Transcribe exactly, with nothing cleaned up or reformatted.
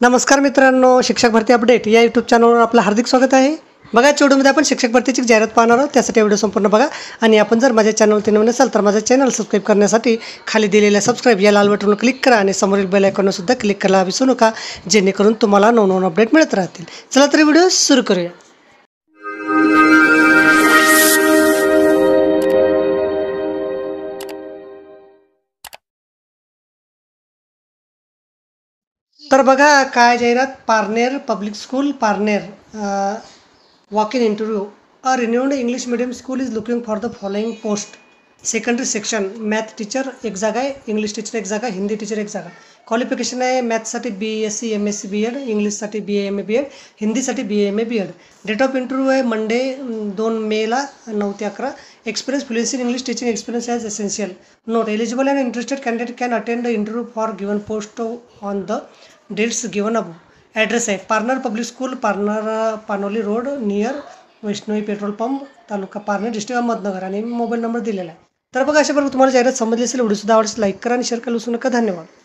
नमस्कार मित्रांनो, शिक्षक भरती अपडेट या यूट्यूब चॅनलवर आपलं हार्दिक स्वागत आहे. बघा, व्हिडिओमध्ये आपण शिक्षक भरतीची जाहिरात पाहणार आहोत. त्यासाठी व्हिडिओ संपूर्ण बघा आणि आपण जर माझ्या चॅनलवरती नवीन असाल तर माझं चॅनल सबस्क्राईब करण्यासाठी खाली दिलेल्या सबस्क्राईब या लाल बटनवर क्लिक करा आणि समोरील बेल आयकॉनवर सुद्धा क्लिक करायला विसरू नका, जेणेकरून तुम्हाला नवनवीन अपडेट मिळत राहतील. चला तर व्हिडिओ सुरू करूया. तर बघा काय जाहिरात. Parner public school Parner walk in interview. A renewed English medium school is looking for the following post. Secondary section math teacher एक जागा आहे, इंग्लिश टीचर एक जागा, हिंदी टीचर एक जागा. क्वालिफिकेशन आहे मॅथसाठी B S C M S C B Ed, इंग्लिशसाठी B A M A B Ed, हिंदीसाठी B A M A B Ed. Date of interview आहे मंडे दोन मेला नऊ ते अकरा. Experience fluency in English teaching experience as essential. Note eligible and interested candidate can attend the interview for given post on the dates given above. Address आहे Parner public school, Parner Panoli road near Vaishnavi petrol pump, taluka Parner, district Ahmednagar, आणि mobile number दिलेला आहे. तर बघा, अशा प्रकारे तुम्हाला जाहिरात समजली असेल. व्हिडिओ सुद्धा आवडल्यास लाईक करा आणि शेअर करायला विसरू नका. धन्यवाद.